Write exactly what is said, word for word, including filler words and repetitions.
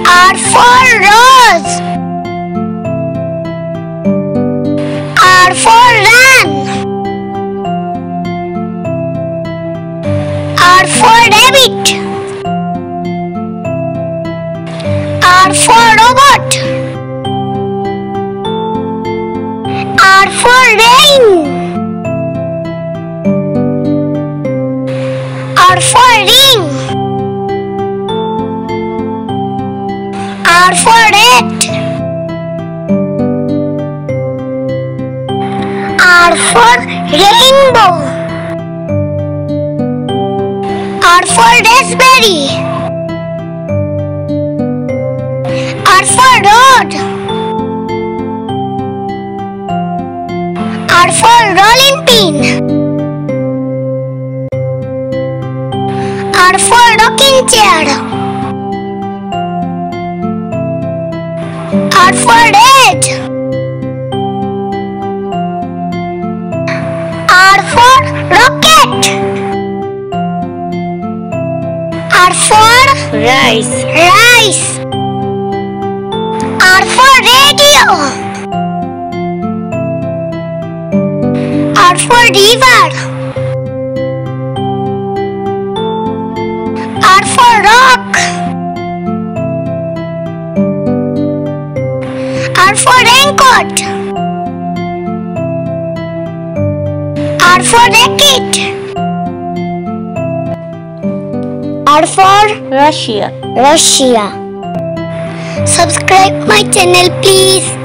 R for rose. R for run. R for rabbit. R for robot. R for rain. R for ring. R for red. R for rainbow. R for raspberry. R for road. R for rolling pin. R for rocking chair. R for red. R for rocket. R for rice. rice. R for radio. R for river. R for rock. R for raincoat. R for racket. R for Russia. Russia. Subscribe my channel please.